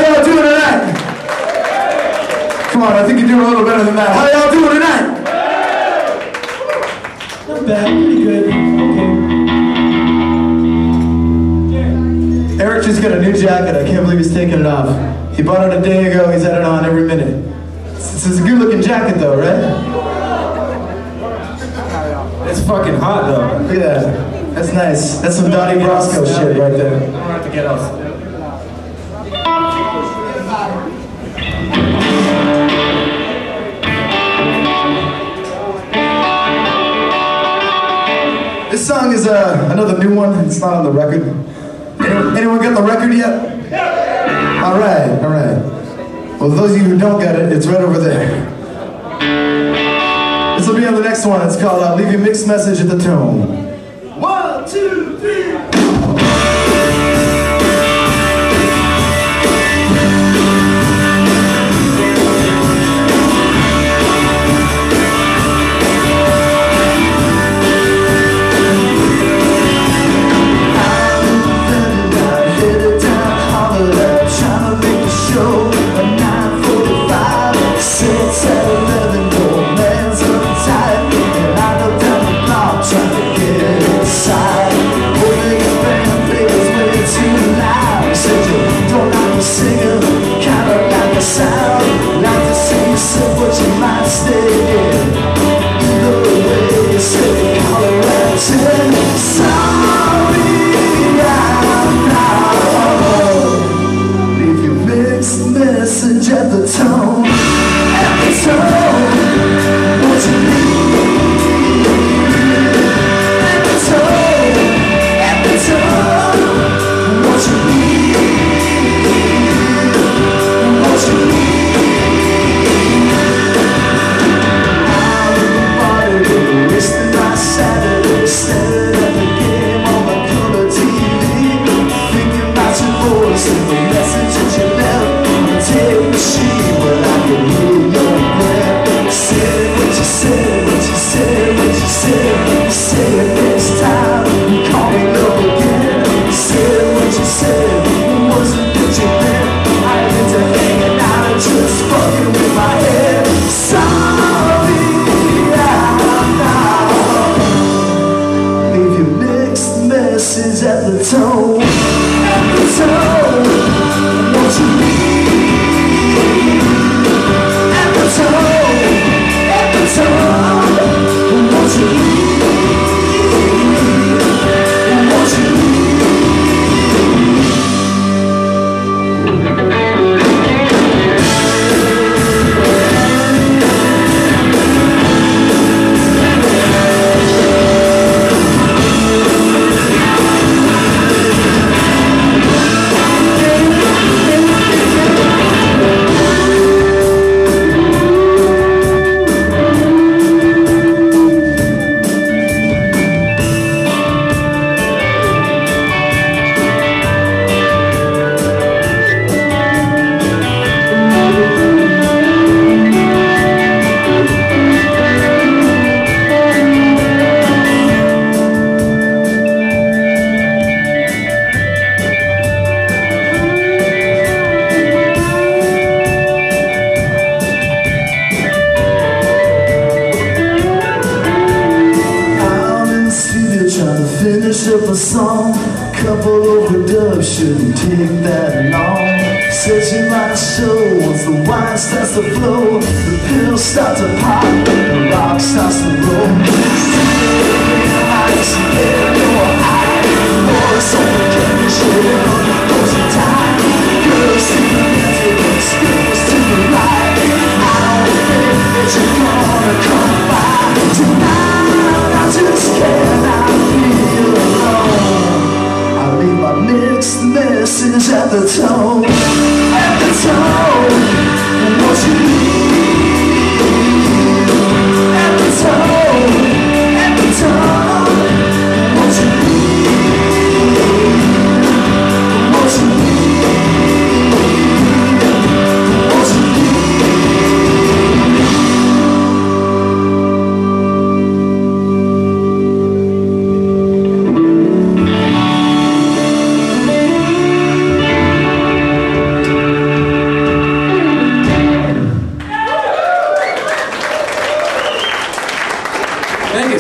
y'all doing tonight? Come on, I think you're doing a little better than that. How y'all doing tonight? Not bad, pretty good. Okay. Eric just got a new jacket. I can't believe he's taking it off. He bought it a day ago. He's had it on every minute. This is a good-looking jacket, though, right? It's fucking hot, though. Look at that. That's nice. That's some Donnie Brasco shit right there. I don't have to get else. This song is another new one. It's not on the record. Anyone get the record yet? All right, all right. Well, those of you who don't get it, it's right over there. This will be on the next one. It's called I'll Leave You Mixed Message at the Tone. 1, 2, 3.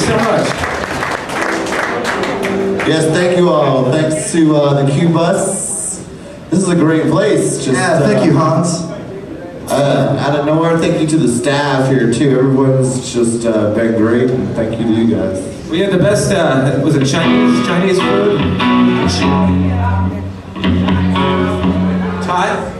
so much. Yes, thank you all. Thanks to the Q Bus. This is a great place. Just, Yeah, thank you, Hans. Out of nowhere, thank you to the staff here too. Everyone's just been great, and thank you to you guys. We had the best, was it Chinese food? Todd?